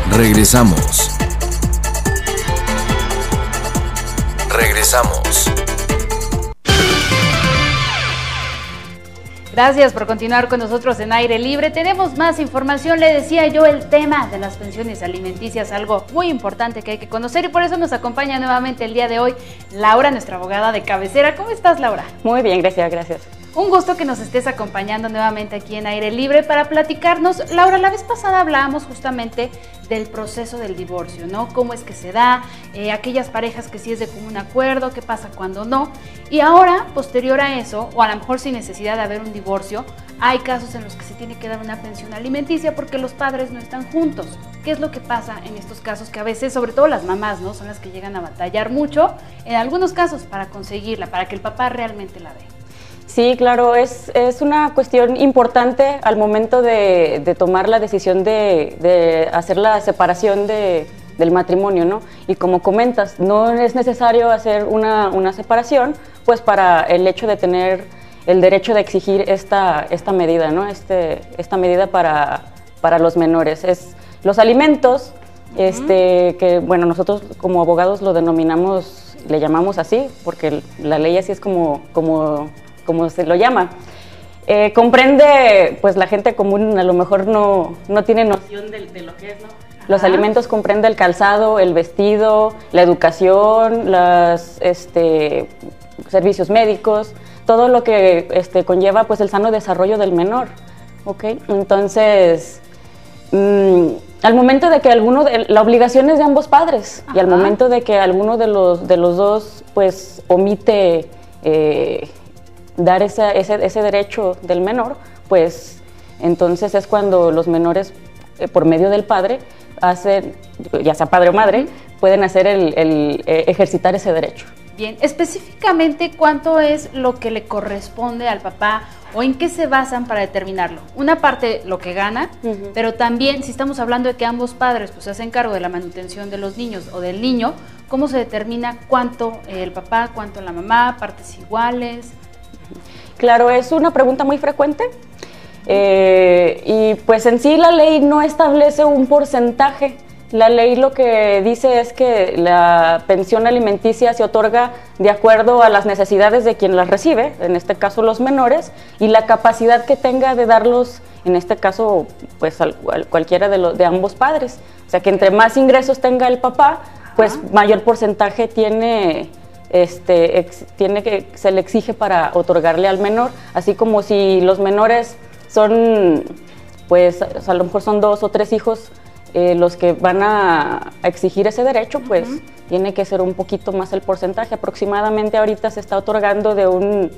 Regresamos. Regresamos. Gracias por continuar con nosotros en Aire Libre. Tenemos más información. Le decía yo, el tema de las pensiones alimenticias, algo muy importante que hay que conocer, y por eso nos acompaña nuevamente el día de hoy Laura, nuestra abogada de cabecera. ¿Cómo estás, Laura? Muy bien, gracias. Un gusto que nos estés acompañando nuevamente aquí en Aire Libre para platicarnos. Laura, la vez pasada hablábamos justamente del proceso del divorcio, ¿no? Cómo es que se da, aquellas parejas que sí es de común acuerdo, qué pasa cuando no. Y ahora, posterior a eso, o a lo mejor sin necesidad de haber un divorcio, hay casos en los que se tiene que dar una pensión alimenticia porque los padres no están juntos. ¿Qué es lo que pasa en estos casos? Que a veces, sobre todo las mamás, ¿no?, son las que llegan a batallar mucho, en algunos casos, para conseguirla, para que el papá realmente la dé. Sí, claro, es una cuestión importante al momento de tomar la decisión de hacer la separación del matrimonio, ¿no? Y como comentas, no es necesario hacer una separación, pues para el hecho de tener el derecho de exigir esta medida, ¿no? Esta medida para los menores. Es los alimentos, que bueno, nosotros como abogados lo denominamos, le llamamos así, porque la ley así es como se lo llama. Comprende, pues la gente común a lo mejor no tiene noción de lo que es, ¿no? Los alimentos comprende el calzado, el vestido, la educación, los servicios médicos, todo lo que conlleva pues el sano desarrollo del menor, ¿ok? Entonces, al momento de que la obligación es de ambos padres, y al momento de que alguno de los dos pues omite dar ese derecho del menor, pues entonces es cuando los menores, por medio del padre, hacen, ya sea padre o madre, pueden hacer ejercitar ese derecho. Bien, específicamente, ¿cuánto es lo que le corresponde al papá o en qué se basan para determinarlo? Una parte lo que gana, pero también si estamos hablando de que ambos padres pues se hacen cargo de la manutención de los niños o del niño, ¿cómo se determina cuánto el papá, cuánto la mamá, partes iguales? Claro, es una pregunta muy frecuente, y pues en sí la ley no establece un porcentaje. La ley lo que dice es que la pensión alimenticia se otorga de acuerdo a las necesidades de quien las recibe, en este caso los menores, y la capacidad que tenga de darlos, en este caso pues cualquiera de ambos padres. O sea que entre más ingresos tenga el papá, pues mayor porcentaje tiene que se le exige para otorgarle al menor, así como si los menores son, pues a lo mejor son 2 o 3 hijos los que van a exigir ese derecho, pues tiene que ser un poquito más el porcentaje. Aproximadamente ahorita se está otorgando de un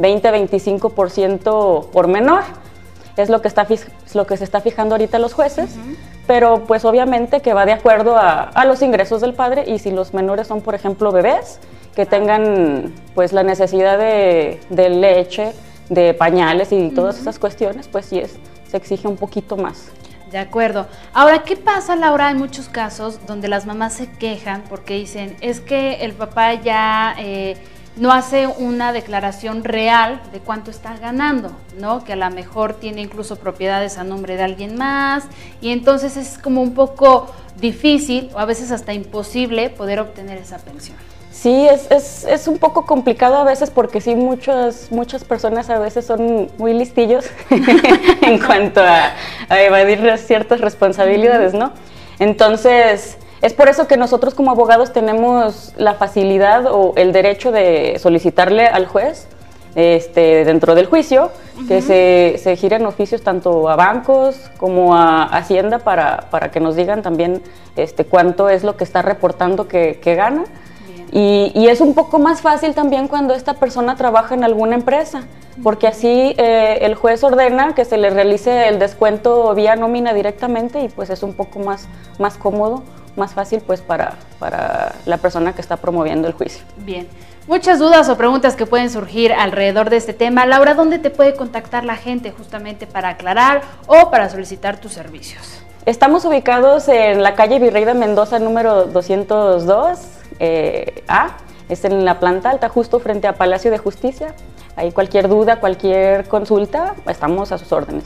20-25% por menor, es lo que se está fijando ahorita los jueces, pero pues obviamente que va de acuerdo a los ingresos del padre, y si los menores son, por ejemplo, bebés, que tengan pues la necesidad de leche, de pañales y todas esas cuestiones, pues sí se exige un poquito más. De acuerdo. Ahora, ¿qué pasa, Laura? Hay muchos casos donde las mamás se quejan porque dicen, es que el papá ya no hace una declaración real de cuánto está ganando, ¿no? Que a lo mejor tiene incluso propiedades a nombre de alguien más, y entonces es como un poco difícil o a veces hasta imposible poder obtener esa pensión. Sí, es un poco complicado a veces porque sí, muchas personas a veces son muy listillos en cuanto a evadir ciertas responsabilidades, ¿no? Entonces, es por eso que nosotros como abogados tenemos la facilidad o el derecho de solicitarle al juez dentro del juicio que se giren oficios tanto a bancos como a Hacienda para que nos digan también cuánto es lo que está reportando que gana. Y es un poco más fácil también cuando esta persona trabaja en alguna empresa, porque así el juez ordena que se le realice el descuento vía nómina directamente, y pues es un poco más cómodo, más fácil pues para la persona que está promoviendo el juicio. Bien, muchas dudas o preguntas que pueden surgir alrededor de este tema. Laura, ¿dónde te puede contactar la gente justamente para aclarar o para solicitar tus servicios? Estamos ubicados en la calle Virrey de Mendoza número 202, es en la planta alta, justo frente a Palacio de Justicia. Ahí cualquier duda, cualquier consulta, estamos a sus órdenes.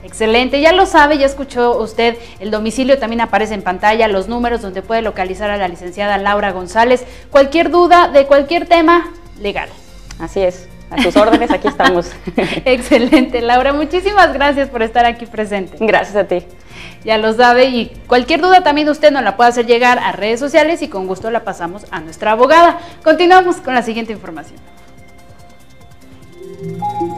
Excelente, ya lo sabe, ya escuchó usted, el domicilio también aparece en pantalla, los números donde puede localizar a la licenciada Laura González. Cualquier duda de cualquier tema legal. Así es, a tus órdenes, aquí estamos. Excelente, Laura, muchísimas gracias por estar aquí presente. Gracias a ti. Ya lo sabe, y cualquier duda también usted nos la puede hacer llegar a redes sociales y con gusto la pasamos a nuestra abogada. Continuamos con la siguiente información.